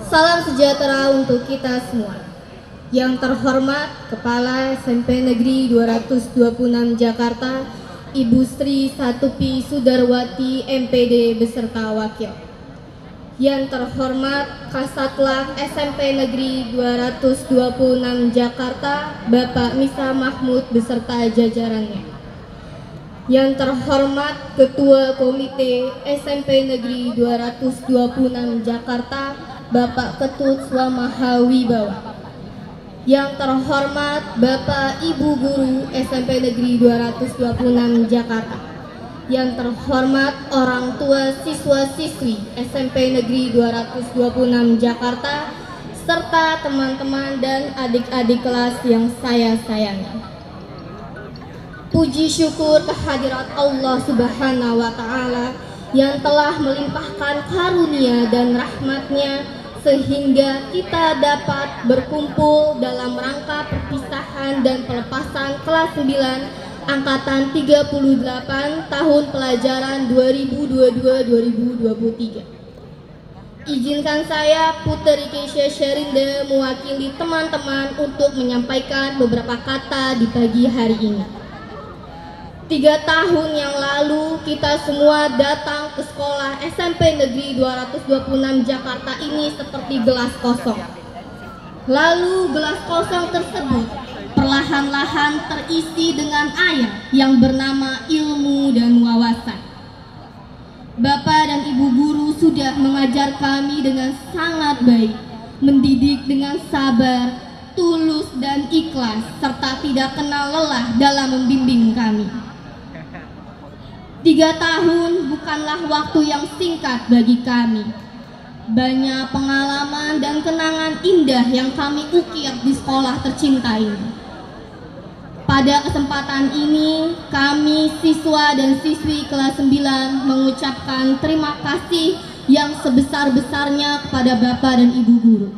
Salam sejahtera untuk kita semua. Yang terhormat Kepala SMP Negeri 226 Jakarta, Ibu Sri Satupi Sudarwati MPD beserta wakil. Yang terhormat Kasatlank SMP Negeri 226 Jakarta, Bapak Misa Mahmud beserta jajarannya. Yang terhormat Ketua Komite SMP Negeri 226 Jakarta, Bapak Ketut Swamahawibawa. Yang terhormat Bapak Ibu Guru SMP Negeri 226 Jakarta. Yang terhormat orang tua siswa-siswi SMP Negeri 226 Jakarta, serta teman-teman dan adik-adik kelas yang saya sayangi. Puji syukur kehadirat Allah Subhanahu wa Ta'ala yang telah melimpahkan karunia dan rahmatnya sehingga kita dapat berkumpul dalam rangka perpisahan dan pelepasan kelas 9 angkatan 38 tahun pelajaran 2022-2023. Izinkan saya Putri Keisha Sherinda mewakili teman-teman untuk menyampaikan beberapa kata di pagi hari ini. 3 tahun yang lalu kita semua datang ke sekolah SMP Negeri 226 Jakarta ini seperti gelas kosong. Lalu gelas kosong tersebut perlahan-lahan terisi dengan air yang bernama ilmu dan wawasan. Bapak dan Ibu guru sudah mengajar kami dengan sangat baik, mendidik dengan sabar, tulus dan ikhlas, serta tidak kenal lelah dalam membimbing kami. 3 tahun bukanlah waktu yang singkat bagi kami. Banyak pengalaman dan kenangan indah yang kami ukir di sekolah tercinta ini. Pada kesempatan ini, kami siswa dan siswi kelas 9 mengucapkan terima kasih yang sebesar-besarnya kepada Bapak dan Ibu guru.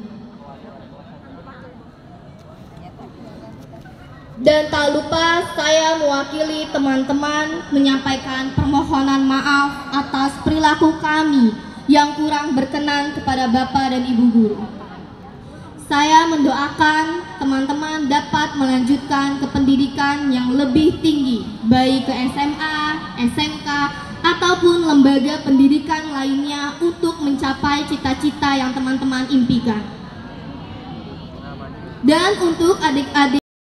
Dan tak lupa saya mewakili teman-teman menyampaikan permohonan maaf atas perilaku kami yang kurang berkenan kepada Bapak dan Ibu guru. Saya mendoakan teman-teman dapat melanjutkan ke pendidikan yang lebih tinggi, baik ke SMA, SMK, ataupun lembaga pendidikan lainnya untuk mencapai cita-cita yang teman-teman impikan. Dan untuk adik-adik